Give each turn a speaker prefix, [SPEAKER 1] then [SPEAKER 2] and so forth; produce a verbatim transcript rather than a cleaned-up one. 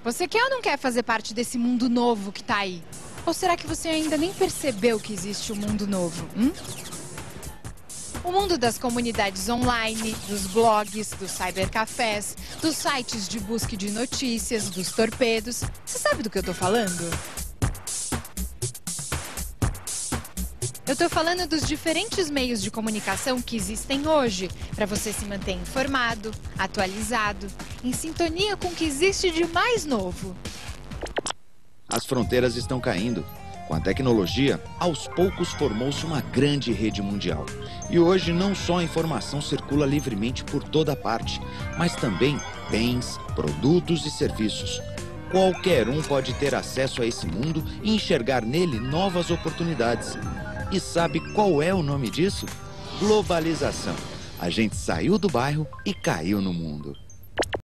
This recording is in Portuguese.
[SPEAKER 1] Você quer ou não quer fazer parte desse mundo novo que tá aí? Ou será que você ainda nem percebeu que existe um mundo novo? Hum? O mundo das comunidades online, dos blogs, dos cybercafés, dos sites de busca de notícias, dos torpedos. Você sabe do que eu tô falando? Eu tô falando dos diferentes meios de comunicação que existem hoje, para você se manter informado, atualizado, em sintonia com o que existe de mais novo.
[SPEAKER 2] As fronteiras estão caindo. Com a tecnologia, aos poucos formou-se uma grande rede mundial. E hoje não só a informação circula livremente por toda parte, mas também bens, produtos e serviços. Qualquer um pode ter acesso a esse mundo e enxergar nele novas oportunidades. E sabe qual é o nome disso? Globalização. A gente saiu do bairro e caiu no mundo.